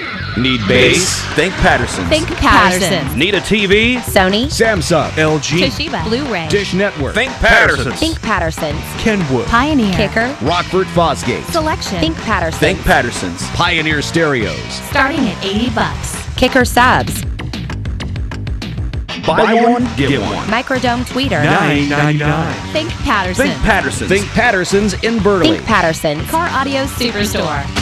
Need bass? Think Patterson. Think Patterson. Need a TV? Sony. Samsung. LG. Toshiba. Blu-ray. Dish Network. Think Patterson. Think Patterson's. Kenwood. Pioneer. Kicker. Rockford Fosgate. Selection. Think Patterson. Think Patterson's. Pioneer Stereos. Starting at $80. Kicker subs. Buy one, get one. Microdome tweeter. $9.99. Think Patterson. Think Patterson's. Think Patterson's in Burley. Think Patterson. Car Audio Superstore.